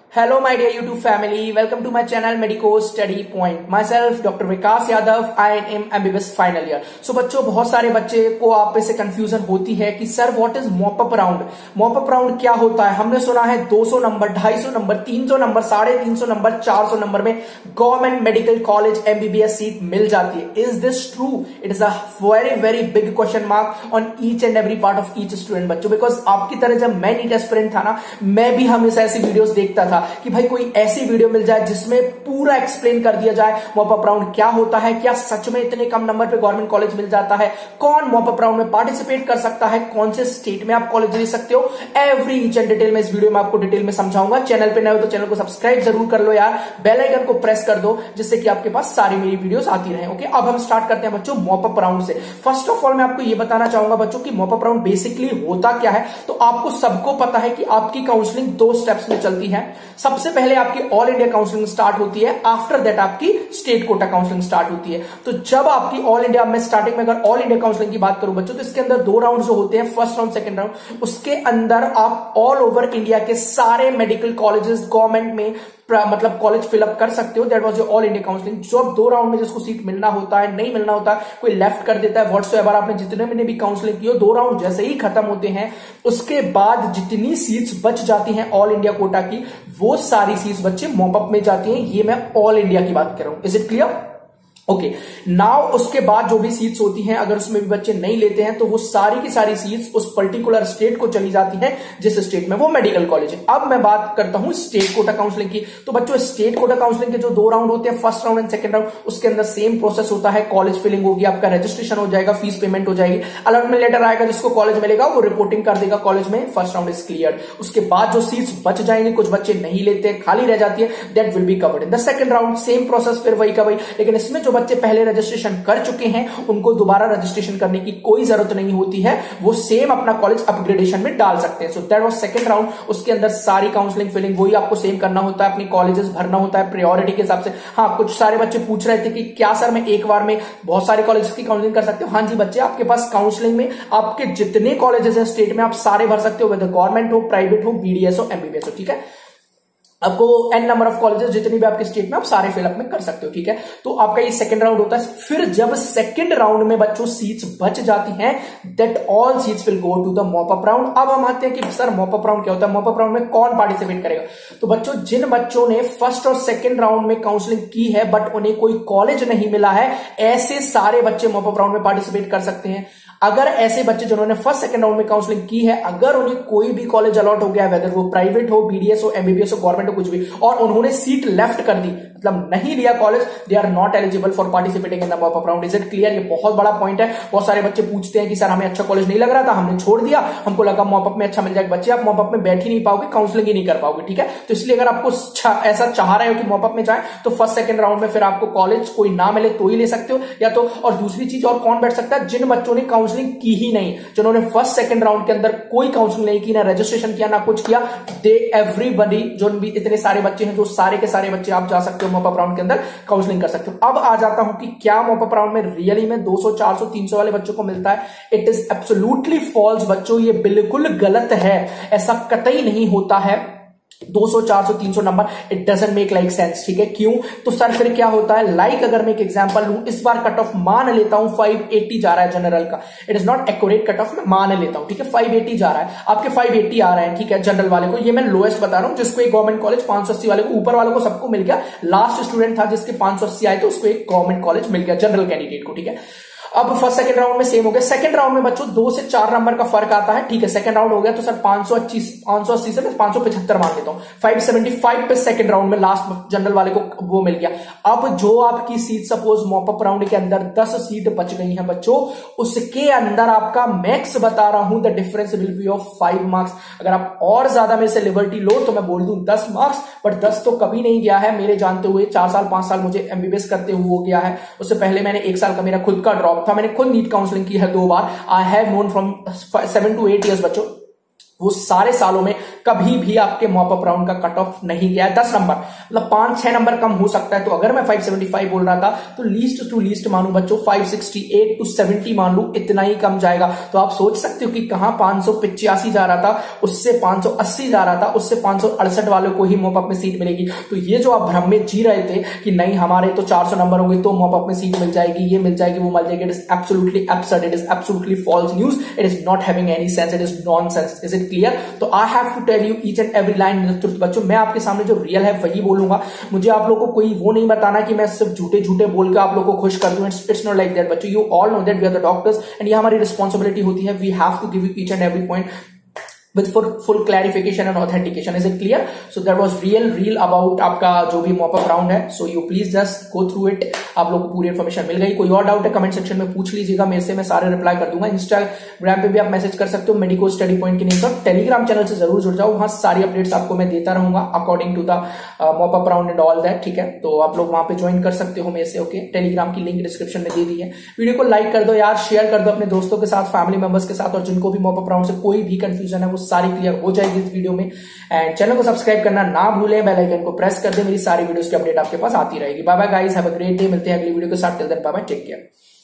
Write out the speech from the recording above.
Hello my dear YouTube family, welcome to my channel Medicos Study Point. Myself Dr. Vikas Yadav, I am MBBS final year. So बच्चों, बहुत सारे बच्चे को आप पे से कंफ्यूजन होती है कि sir what is mop up round. Mop up round क्या होता है? हमने सुना है 200 number, 250 number, 300 number, 350 number, 400 number में government medical college MBBS seat मिल जाती है। Is this true? It is a very big question mark on each and every part of each student बच्चों, बिकॉज आपकी तरह जब मैं नीट एस्पिरेंट था ना, मैं भी हमेशा ऐसी वीडियोस देखता था कि भाई कोई ऐसी वीडियो मिल जाए जिसमें पूरा एक्सप्लेन कर दिया जाए मॉपअप राउंड क्या होता है, क्या सच में इतने कम नंबर पे गवर्नमेंट कॉलेज मिल जाता है, कौन मॉपअप राउंड में पार्टिसिपेट कर सकता है, कौन से स्टेट में आप कॉलेज ले सकते हो। एवरी ईच एंड डिटेल में इस वीडियो में आपको डिटेल में समझाऊंगा। चैनल पे नए हो तो चैनल को सब्सक्राइब जरूर कर लो यार, बेल आइकन को प्रेस कर दो जिससे कि आपके पास सारी मेरी वीडियोस आती रहे। ओके, अब हम स्टार्ट करते हैं बच्चों मॉपअप राउंड से। फर्स्ट ऑफ ऑल मैं आपको यह बताना चाहूंगा बच्चों कि मॉपअप राउंड बेसिकली होता क्या है। तो आपको सबको पता है कि आपकी काउंसलिंग 2 स्टेप्स में चलती है। सबसे पहले आपकी ऑल इंडिया काउंसलिंग स्टार्ट होती है, आफ्टर दैट आपकी स्टेट कोटा काउंसलिंग स्टार्ट होती है। तो जब आपकी ऑल इंडिया में स्टार्टिंग में अगर ऑल इंडिया काउंसलिंग की बात करूं बच्चों, तो इसके अंदर 2 राउंड जो होते हैं, फर्स्ट राउंड सेकंड राउंड। उसके अंदर आप ऑल ओवर इंडिया के सारे मेडिकल कॉलेजेस गवर्नमेंट में मतलब कॉलेज फिलअप कर सकते हो। That was your all India counselling. जो 2 राउंड में जिसको सीट मिलना होता है, नहीं मिलना होता, कोई लेफ्ट कर देता है, व्हाटसोएवर आपने जितने मैंने भी काउंसलिंग की हो, 2 राउंड जैसे ही खत्म होते हैं उसके बाद जितनी सीट्स बच जाती हैं ऑल इंडिया कोटा की, वो सारी सीट्स बच्चे मॉपअप में जाती हैं। ये मैं ऑल इंडिया की बात कर रहा हूं। Is it clear? Okay, now उसके बाद जो भी सीट्स होती हैं, अगर उसमें भी बच्चे नहीं लेते हैं तो वो सारी की सारी सीट्स उस पर्टिकुलर स्टेट को चली जाती हैं जिस स्टेट में वो मेडिकल कॉलेज है। अब मैं बात करता हूं स्टेट कोटा काउंसलिंग की। तो बच्चों, स्टेट कोटा काउंसलिंग के जो 2 राउंड होते हैं, first round and second round, उसके अंदर सेम प्रोसेस होता है। कॉलेज फिलिंग होगी, आपका रजिस्ट्रेशन हो जाएगा, फीस पेमेंट हो जाएगी, अलॉटमेंट लेटर आएगा, जिसको कॉलेज मिलेगा वो रिपोर्टिंग कर देगा कॉलेज में। First round is clear. उसके बाद जो सीट्स बच जाएंगे, कुछ बच्चे नहीं लेते, खाली रह जाती है, that will be covered in the second round. Same process फिर वही का वही, लेकिन इसमें जो बच्चे पहले रजिस्ट्रेशन कर चुके हैं उनको दोबारा रजिस्ट्रेशन करने की कोई जरूरत नहीं होती है, वो सेम अपना कॉलेज अपग्रेडेशन में डाल सकते हैं। So that was second round. उसके अंदर सारी काउंसलिंग फिलिंग वही आपको सेम करना होता है, अपनी कॉलेजेस भरना होता है प्रायोरिटी के हिसाब से। हाँ, कुछ सारे बच्चे पूछ रहे थे कि क्या सर मैं एक बार में बहुत सारे कॉलेज की काउंसलिंग कर सकते हो? हाँ जी बच्चे, आपके पास काउंसलिंग में आपके जितने कॉलेजेस हैं स्टेट में, आप सारे भर सकते हो, वेदर गवर्नमेंट हो, प्राइवेट हो, BDS हो, MBBS हो। ठीक है, आपको n नंबर ऑफ कॉलेजेस जितनी भी आपके स्टेट में आप सारे फिलअप में कर सकते हो। ठीक है, तो आपका ये सेकंड राउंड होता है। फिर जब सेकंड राउंड में बच्चों सीट्स बच जाती हैं, that all seats will go to the mop up round. अब हम आते हैं कि सर मॉपअप राउंड क्या होता है, मॉपअप राउंड में कौन पार्टिसिपेट करेगा। तो बच्चों, जिन बच्चों ने फर्स्ट और सेकंड राउंड में काउंसलिंग की है बट उन्हें कोई कॉलेज नहीं मिला है, ऐसे सारे बच्चे मॉपअप राउंड में पार्टिसिपेट कर सकते हैं। अगर ऐसे बच्चे जिन्होंने फर्स्ट सेकंड राउंड में काउंसलिंग की है, अगर उन्हें कोई भी कॉलेज अलॉट हो गया, वेदर वो प्राइवेट हो, BDS हो, MBBS हो, गवर्नमेंट हो, कुछ भी, और उन्होंने सीट लेफ्ट कर दी, मतलब नहीं लिया college, they are not eligible for participating in the mop up round. Is it clear? ये बहुत बड़ा पॉइंट है। बहुत सारे बच्चे पूछते हैं कि सर हमें अच्छा कॉलेज नहीं लग रहा था, हमने छोड़ दिया, हमको लगा मॉपअप में अच्छा मिल जाएगा। बच्चे, आप मॉपअप में बैठ ही नहीं पाओगे, काउंसलिंग ही नहीं कर पाओगे। ठीक है, तो इसलिए अगर आपको ऐसा चाह रहे हो कि मॉपअप में जाए, तो फर्स्ट सेकंड राउंड में फिर आपको कॉलेज कोई ना मिले तो ही ले सकते हो, या तो। और दूसरी चीज, और कौन बैठ सकता है? जिन बच्चों ने काउंसलिंग की ही नहीं, जिन्होंने फर्स्ट सेकंड राउंड के अंदर कोई काउंसलिंग नहीं की, ना रजिस्ट्रेशन किया, ना कुछ किया, दे एवरीबॉडी, जो भी इतने सारे बच्चे हैं, जो सारे के सारे बच्चे आप जा सकते हो मॉपअप राउंड के अंदर काउंसलिंग कर सकते हो। अब आ जाता हूं कि क्या मॉपअप राउंड में रियली में 200, 400, 300 वाले बच्चों को मिलता है? इट इज एब्सोल्युटली फॉल्स बच्चों, ये बिल्कुल गलत है। ऐसा कतई नहीं होता है। 200, 400, 300 नंबर, it doesn't make like sense. ठीक है, क्यों? तो सर फिर क्या होता है, लाइक अगर मैं एक एग्जांपल लूं, इस बार कट ऑफ मान लेता हूं 580 जा रहा है जनरल का। It is not accurate cut off, मैं मान लेता हूं। ठीक है, 580 जा रहा है, आपके 580 आ रहा है। ठीक है, जनरल वाले को, ये मैं लोएस्ट बता रहा हूं, जिसको एक गवर्नमेंट कॉलेज 580 वाले को, ऊपर वाले को सबको मिल गया, लास्ट स्टूडेंट था जिसके 580 आए तो उसको एक गवर्नमेंट कॉलेज मिल गया, जनरल कैंडिडेट को। ठीक है, अब फर्स्ट सेकंड राउंड में सेम हो गया। सेकंड राउंड में बच्चों 2 से 4 नंबर का फर्क आता है। ठीक है, सेकंड राउंड हो गया तो सर 580 से मैं 575 मान लेता हूं, 575 पे सेकंड राउंड में लास्ट जनरल वाले को वो मिल गया। अब जो आपकी सीट सपोज मॉपअप राउंड के अंदर 10 सीट बच गई हैं बच्चों, उसके अंदर आपका मैक्स बता रहा हूं, the difference will be of 5 marks. अगर आप और ज्यादा में से लिबर्टी लो तो मैं बोल दूं 10 मार्क्स, बट 10 तो कभी नहीं गया है मेरे जानते हुए। 4 साल 5 साल मुझे MBBS करते हुए हो गया है। उससे पहले मैंने 1 साल का मेरा खुद का ड्रॉप था, मैंने खुद नीट काउंसलिंग की है 2 बार। I have known from 7 to 8 years बच्चों, वो सारे सालों में कभी भी आपके मॉप अप राउंड का कट ऑफ नहीं गया है 10 नंबर, मतलब 5-6 नंबर कम हो सकता है। तो अगर मैं 575 बोल रहा था तो लीस्ट टू लीस्ट मानू बच्चों 568 to 70 मान लू, इतना ही कम जाएगा। तो आप सोच सकते हो कि कहां 585 जा रहा था, उससे 580 जा रहा था, उससे 568 वालों को ही मॉप अप में सीट मिलेगी। तो ये जो आप भ्रम में जी रहे थे कि नहीं हमारे तो 400 नंबर होंगे तो मॉप अप में सीट मिल जाएगी, ये मिल जाएगी, वो मिल जाएगी, it is absolutely absurd, it is absolutely false news, it is not having any sense, it is nonsense. Is it clear? तो I have to tell you each and every line in the truth बच्चों, मैं आपके सामने जो real है वही बोलूंगा। मुझे आप लोगों को कोई वो नहीं बताना कि मैं सिर्फ झूठे झूठे बोल के आप लोगों को खुश कर दूं। इट्स नॉट लाइक दैट बच्चों, you all know that we are the doctors and ये हमारी रिस्पॉन्सिबिलिटी होती है। We have to give you each and every point with full clarification and authentication. Is it clear? So that was real about आपका जो भी mop up round है. So you please just go through it. आप लोगों को पूरी information मिल गई। कोई और डाउट है कमेंट सेक्शन में पूछ लीजिएगा मेरे से, मैं सारे रिप्लाई कर दूंगा। इंस्टाग्राम पे भी आप मैसेज कर सकते हो मेडिको स्टडी पॉइंट के नेम पर। टेलीग्राम चैनल से जरूर जुड़ जाओ, वहां सारी अपडेट्स आपको मैं देता रहूंगा according to the mop up round and all that. ठीक है, तो आप लोग वहां पे ज्वाइन कर सकते हो मेरे से। ओके, टेलीग्राम की लिंक डिस्क्रिप्शन में दे दी है। वीडियो को लाइक कर दो यार, शेयर कर दो अपने दोस्तों के साथ, फैमिली मेंबर्स के साथ, और जिनको भी मॉप अप राउंड से कोई भी कंफ्यूजन है वो सारी क्लियर हो जाएगी इस वीडियो में। एंड चैनल को सब्सक्राइब करना ना भूलें, बेल आइकन को प्रेस कर दें, मेरी सारी वीडियोस की अपडेट आपके पास आती रहेगी। Bye bye guys, have a great day, मिलते हैं अगली वीडियो के साथ। Till then bye bye, take care.